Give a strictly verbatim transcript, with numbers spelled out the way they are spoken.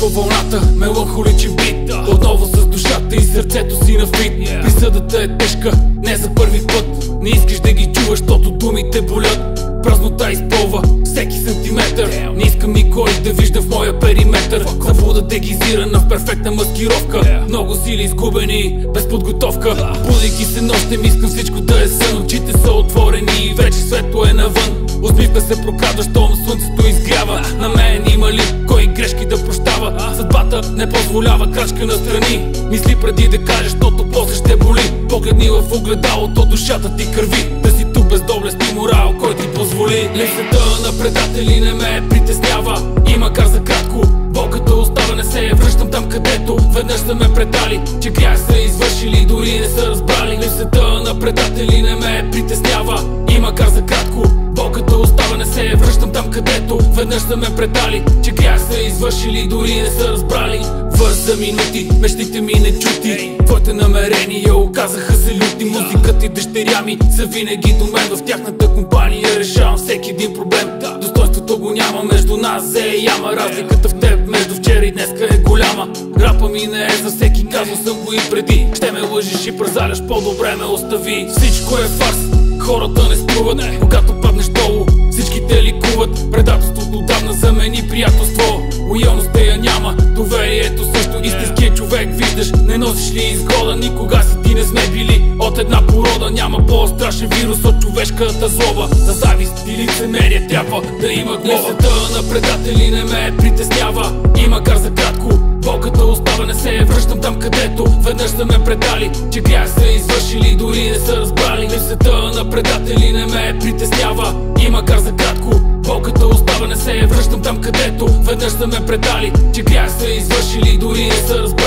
по вълната, меланхоличен бит. Отново с душата и сърцето си на фит. Присъдата е тежка, не за първи път. Не искаш да ги чуваш, защото думите болят. Празнота изпълва всеки сантиметър. Не искам никой да вижда в моя периметър. Заблуда дегизирана в перфектна маскировка. Много сили изгубени, без подготовка. Будейки се нощем, искам всичко да е сън. Очите са отворени и вече светло е навън. Усмивка се прокрадва, щом слънцето изгрява. На мен има ли кой грешки да прощава? Съдбата не позволява крачка настрани. Мисли преди да кажеш, защото после ще боли. Погледни в огледалото, душата ти кърви. Да си тук без доблест и морал, кой ти позволи. Липсата на предатели не ме притеснява. И макар за кратко, болката остава, не се връщам там, където веднъж са ме предали. Че грях са извършили, дори не са разбрали. Липсата на предатели не ме притеснява. И макар за кратко, болката остава, не се връщам там, където веднъж са ме предали. Че грях са извършили, дори не са разбрали. Върз за минути, мечтите ми не чути. Твоите намерения оказаха се люти. Музикът и дъщеря ми са винаги до мен. В тяхната компания решавам всеки един проблем. Достоинството го няма, между нас зе яма. Разликата в теб между вчера и днеска е голяма. Рапа ми не е за всеки, казвал съм го и преди. Ще ме лъжиш и празаляш, по-добре ме остави. Всичко е фарс, хората не струват. Когато паднеш долу, всички те ликуват. Предателството отдавна замени приятелство. Лоялността я няма, доверието също. Истинският човек виждаш, не носиш ли изгода. Никога си ти не сме били от една порода. Няма по-страшен вирус от човешката злоба. За завист и лицемерие трябва да има глоба. Липсата на предатели не ме притеснява. И макар за кратко, болката остава, не се връщам там, където веднъж са ме предали. Че грях са извършили, дори не са разбрали. Липсата на предатели не ме притеснява. И макар за кратко, болката остава, не се връщам там, където веднъж са ме предали. Че грях са извършили, дори не са разбрали.